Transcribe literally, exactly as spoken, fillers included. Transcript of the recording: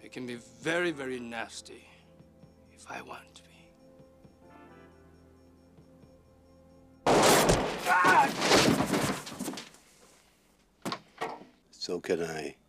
It can be very, very nasty if I want to be. So can I.